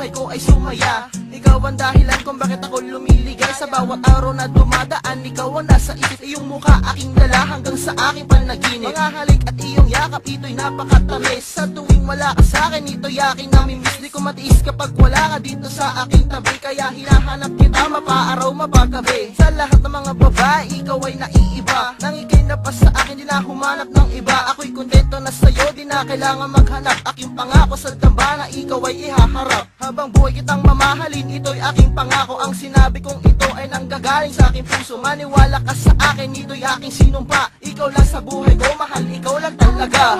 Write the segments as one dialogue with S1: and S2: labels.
S1: buhay ko ay sumaya. Ikaw ang dahilan kung bakit ako lumiligay. Sa bawat araw na dumadaan, ikaw ang nasa isip. Iyong mukha aking dala hanggang sa aking panaginip. Mga halik at iyong yakap, ito'y napakatamis. Sa tuwing wala ka sa'kin, ito'y aking namimiss. Di ko matiis kapag wala ka dito sa aking tabi. Kaya hinahanap kita mapaaraw mapagabi. Sa lahat ng mga babae, ikaw ay naiiba. Nang ika'y napas sa akin, di na humanap ng iba. Ako'y kontento na sa'yo, di na kailangan maghanap. Aking pangako sa damba na ikaw ay ihaharap. Habang buhay kitang mamahalin, ito'y aking pangako. Ang sinabi kong ito ay nanggagaling sa aking puso. Maniwala ka sa akin, ito'y aking sinumpa. Ikaw lang sa buhay ko, mahal, ikaw lang talaga.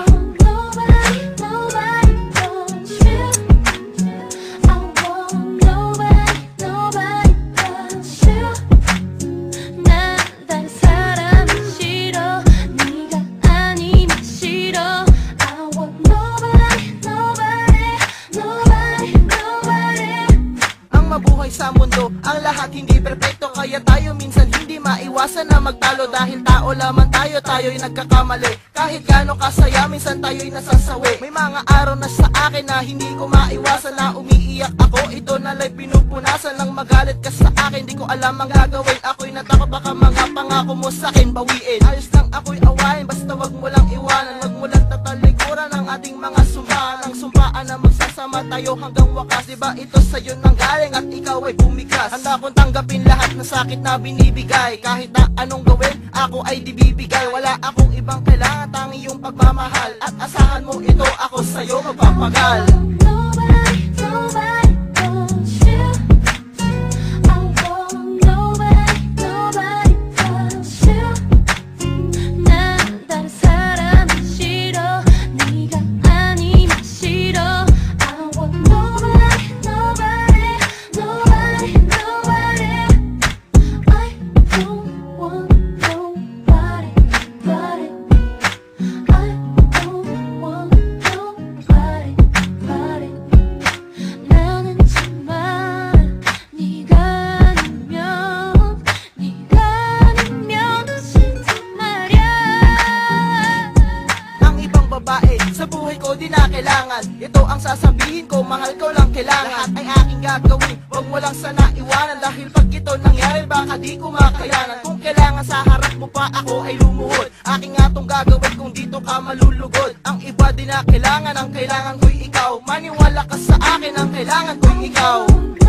S1: Sa mundo, ang lahat hindi perfecto. Kaya tayo minsan hindi maiwasan na magtalo. Dahil tao lamang tayo, tayo'y nagkakamali. Kahit gaano kasaya, minsan tayo'y nasasawi. May mga araw na sa akin na hindi ko maiwasan na umiiyak ako. Ito na lang pinupunasan lang magalit ka sa akin. Di ko alam ang gagawin, ako'y natakot baka mga pangako mo sa'kin bawiin. Ayos lang ako'y awayin, basta wag mo lang iwanan. Wag mo lang tatalikuran ang ating mga sumpaan. Ang sumpaan na magsasama tayo hanggang wakas. Diba ito sa'yo nang galing at ikaw ay bumigas. Handa kong tanggapin lahat na sakit na binibigay. Kahit na anong gawin, ako ay di bibigay. Wala akong ibang kailangan, tangi yung pagmamahal. At asahan mo ito, ako sa'yo magpapagal. Sa buhay ko di na kailangan. Ito ang sasabihin ko, mahal ko lang kailangan. Lahat ay aking gagawin, wag mo lang sana iwanan. Dahil pag ito nangyari, baka di ko makayanan. Kung kailangan sa harap mo pa ako ay lumuhod, aking nga tong gagawin kung dito ka malulugod. Ang iba di na kailangan, ang kailangan ko'y ikaw. Maniwala ka sa akin, ang kailangan ko'y ikaw.